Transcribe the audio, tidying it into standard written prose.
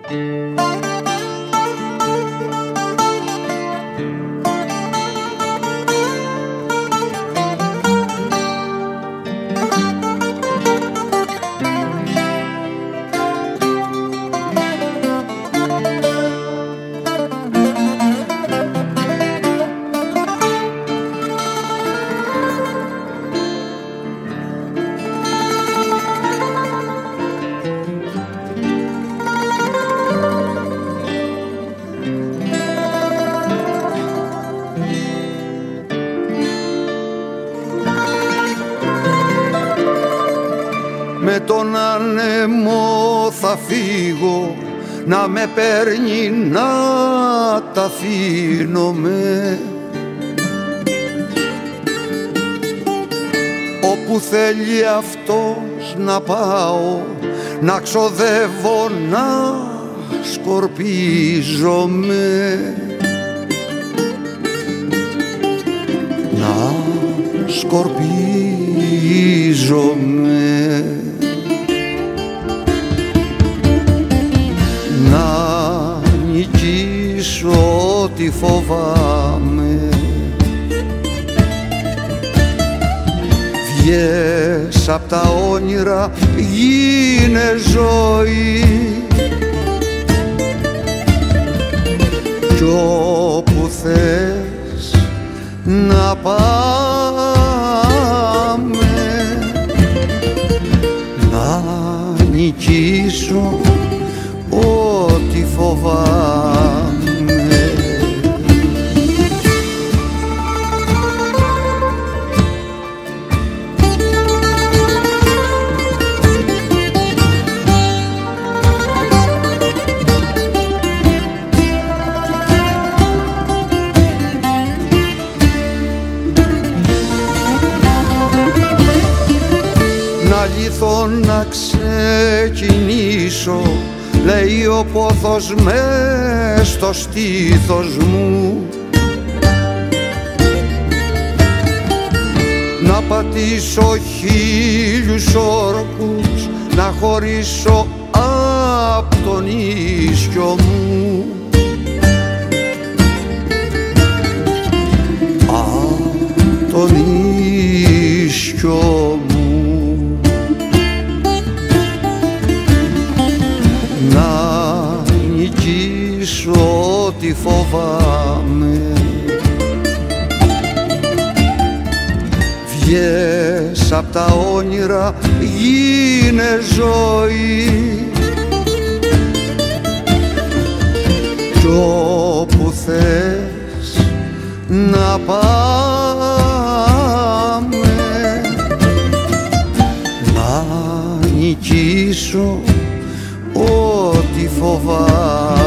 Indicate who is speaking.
Speaker 1: Με τον άνεμο θα φύγω, να με παίρνει να τα αφήνομαι. Όπου θέλει αυτός να πάω, να ξοδεύω, να σκορπίζομαι. Να σκορπίζομαι. Να νικήσω ό,τι φοβάμαι. Βγες απ' τα όνειρα, γίνε ζωή. Κι όπου θες να πάμε, να νικήσω ό,τι φοβάμαι. Να λυθώ, να ξεκινήσω, λέει ο πόθος μες στο στήθος μου. Να πατήσω χίλιους όρκους, να χωρίσω απ' τον ίσιο μου. Απ' τον ίσιο μου. Να νικήσω ό,τι φοβάμαι. Βγες απ' τα όνειρα, γίνε ζωή. Κι όπου θες να πάμε, να νικήσω ό,τι φοβάμαι.